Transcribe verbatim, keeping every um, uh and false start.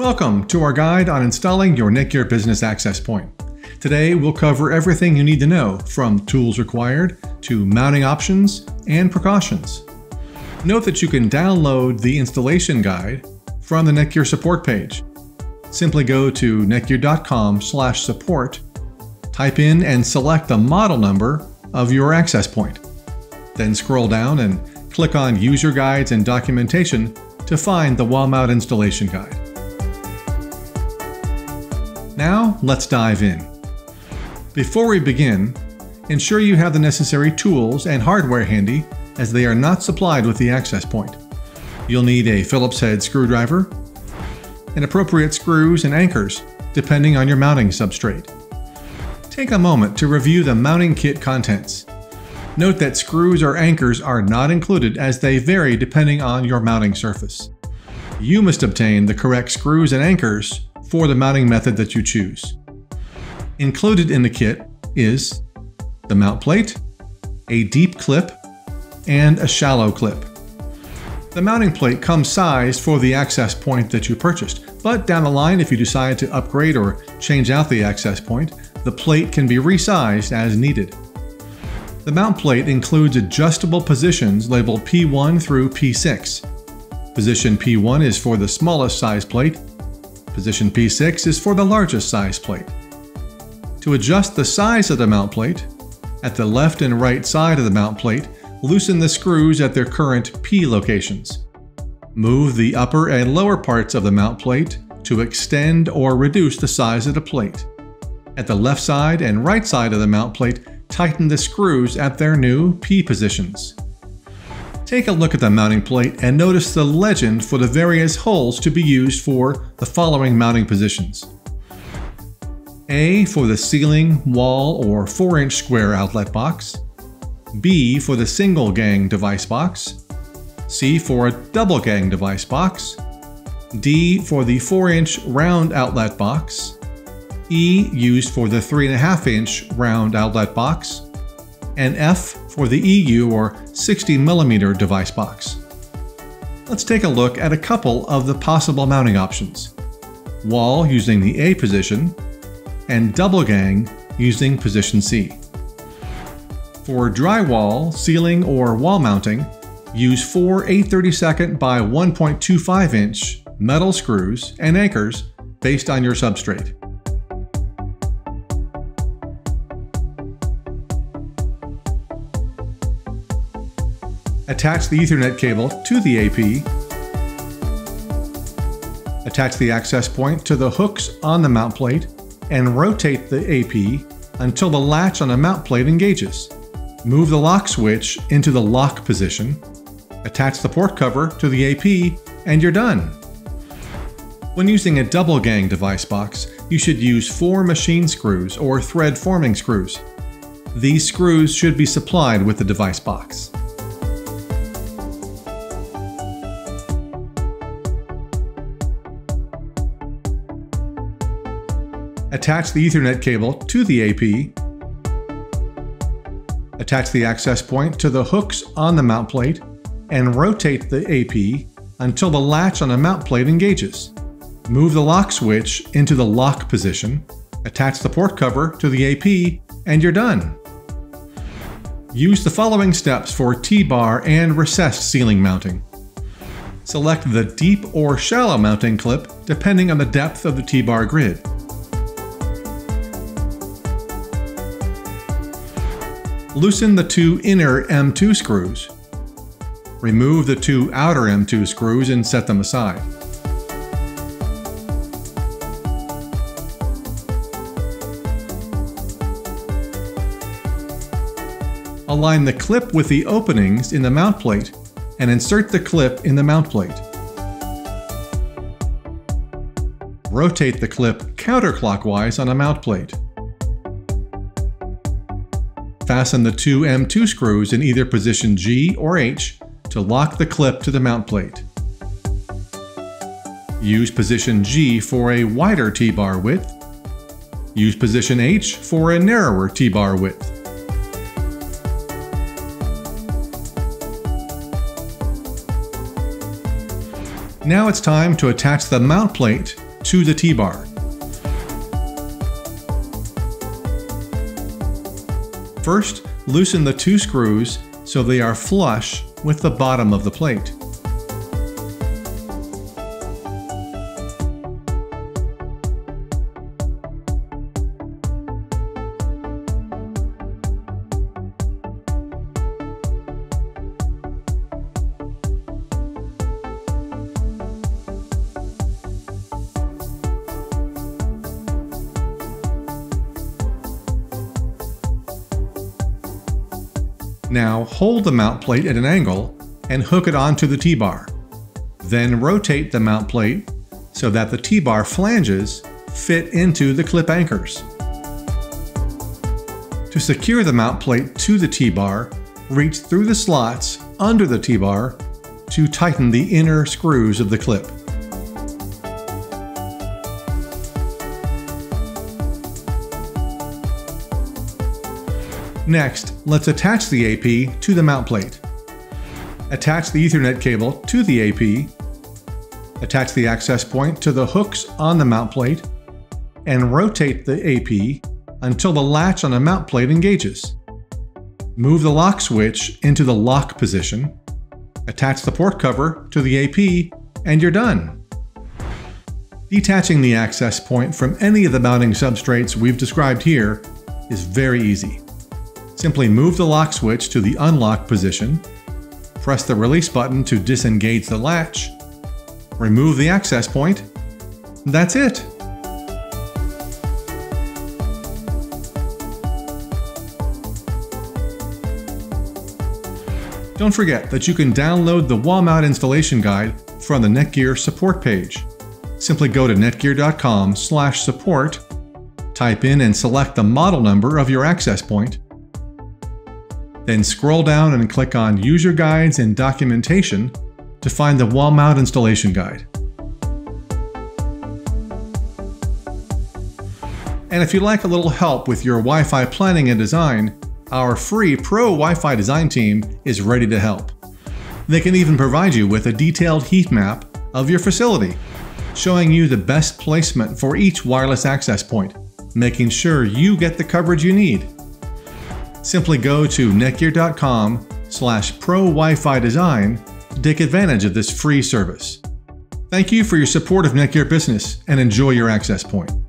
Welcome to our guide on installing your NETGEAR Business Access Point. Today we'll cover everything you need to know, from tools required to mounting options and precautions. Note that you can download the installation guide from the NETGEAR support page. Simply go to netgear dot com slash support, type in and select the model number of your access point. Then scroll down and click on User Guides and Documentation to find the wall mount installation guide. Now, let's dive in. Before we begin, ensure you have the necessary tools and hardware handy, as they are not supplied with the access point. You'll need a Phillips head screwdriver and appropriate screws and anchors, depending on your mounting substrate. Take a moment to review the mounting kit contents. Note that screws or anchors are not included, as they vary depending on your mounting surface. You must obtain the correct screws and anchors for the mounting method that you choose. Included in the kit is the mount plate, a deep clip, and a shallow clip. The mounting plate comes sized for the access point that you purchased, but down the line, if you decide to upgrade or change out the access point, the plate can be resized as needed. The mount plate includes adjustable positions labeled P one through P six. Position P one is for the smallest size plate. Position P six is for the largest size plate. To adjust the size of the mount plate, at the left and right side of the mount plate, loosen the screws at their current P locations. Move the upper and lower parts of the mount plate to extend or reduce the size of the plate. At the left side and right side of the mount plate, tighten the screws at their new P positions. Take a look at the mounting plate and notice the legend for the various holes to be used for the following mounting positions. A for the ceiling, wall, or four inch square outlet box. B for the single gang device box. C for a double gang device box. D for the four inch round outlet box. E used for the three point five inch round outlet box. And F for the E U or sixty millimeter device box. Let's take a look at a couple of the possible mounting options. Wall using the A position, and double gang using position C. For drywall, ceiling, or wall mounting, use four eight thirty-second by one point two five inch metal screws and anchors based on your substrate. Attach the Ethernet cable to the A P. Attach the access point to the hooks on the mount plate and rotate the A P until the latch on the mount plate engages. Move the lock switch into the lock position. Attach the port cover to the A P and you're done. When using a double gang device box, you should use four machine screws or thread forming screws. These screws should be supplied with the device box. Attach the Ethernet cable to the A P. Attach the access point to the hooks on the mount plate and rotate the A P until the latch on the mount plate engages. Move the lock switch into the lock position. Attach the port cover to the A P and you're done. Use the following steps for T-bar and recessed ceiling mounting. Select the deep or shallow mounting clip depending on the depth of the T-bar grid. Loosen the two inner M two screws. Remove the two outer M two screws and set them aside. Align the clip with the openings in the mount plate and insert the clip in the mount plate. Rotate the clip counterclockwise on a mount plate. Fasten the two M two screws in either position G or H to lock the clip to the mount plate. Use position G for a wider T-bar width. Use position H for a narrower T-bar width. Now it's time to attach the mount plate to the T-bar. First, loosen the two screws so they are flush with the bottom of the plate. Now hold the mount plate at an angle and hook it onto the T-bar. Then rotate the mount plate so that the T-bar flanges fit into the clip anchors. To secure the mount plate to the T-bar, reach through the slots under the T-bar to tighten the inner screws of the clip. Next, let's attach the A P to the mount plate. Attach the Ethernet cable to the A P, attach the access point to the hooks on the mount plate, and rotate the A P until the latch on the mount plate engages. Move the lock switch into the lock position, attach the port cover to the A P, and you're done. Detaching the access point from any of the mounting substrates we've described here is very easy. Simply move the lock switch to the unlock position, press the release button to disengage the latch, remove the access point, and that's it. Don't forget that you can download the wall mount installation guide from the NETGEAR support page. Simply go to netgear dot com slash support, type in and select the model number of your access point, then scroll down and click on User Guides and Documentation to find the wall mount installation guide. And if you'd like a little help with your Wi-Fi planning and design, our free Pro Wi-Fi design team is ready to help. They can even provide you with a detailed heat map of your facility, showing you the best placement for each wireless access point, making sure you get the coverage you need. Simply go to netgear dot com slash pro Wi-Fi design to take advantage of this free service. Thank you for your support of NETGEAR Business and enjoy your access point.